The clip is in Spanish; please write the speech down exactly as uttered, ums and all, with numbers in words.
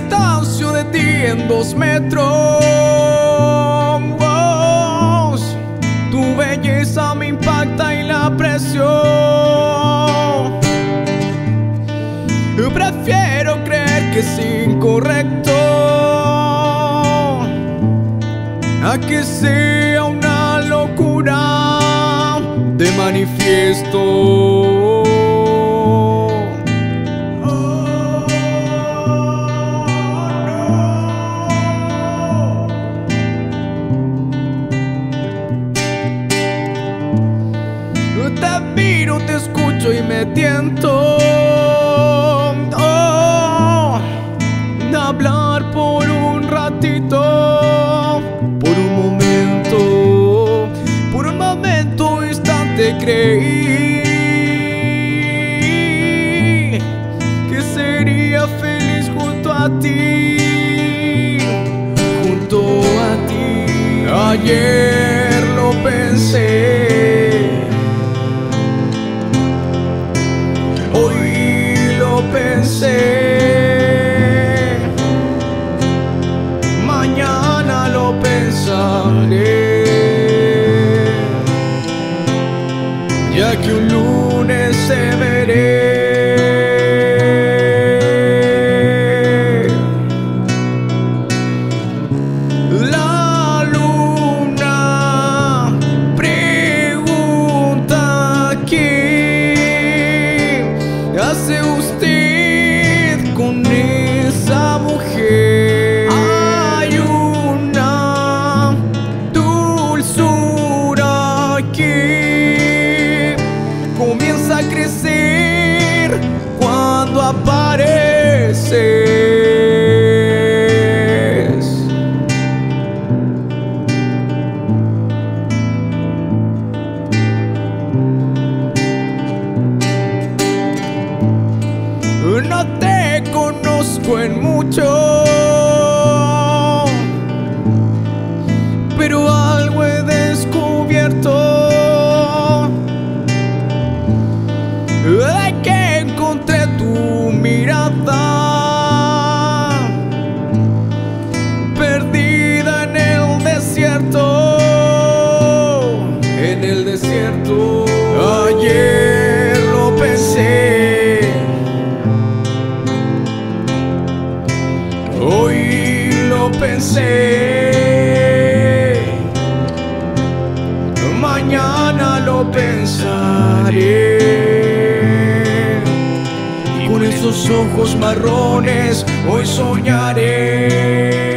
distancio de ti en dos metros. Tu belleza me impacta y la aprecio. Prefiero creer que es incorrecto a que sea una locura de manifiesto. Te miro, te escucho y me tiento oh, de hablar por un ratito, por un momento, por un momento instante creí que sería feliz junto a ti, junto a ti. Ayer lo pensé, pensé, mañana lo pensaré, ya que un lunes se veré. La luna pregunta: ¿qué hace usted con esa mujer? Hay una dulzura que comienza a crecer cuando apareces. No te conozco en mucho, pero algo he descubierto, de que encontré tu mirada perdida en el desierto, en el desierto. Ayer lo pensé, hoy lo pensé, mañana lo pensaré, y con esos ojos marrones hoy soñaré.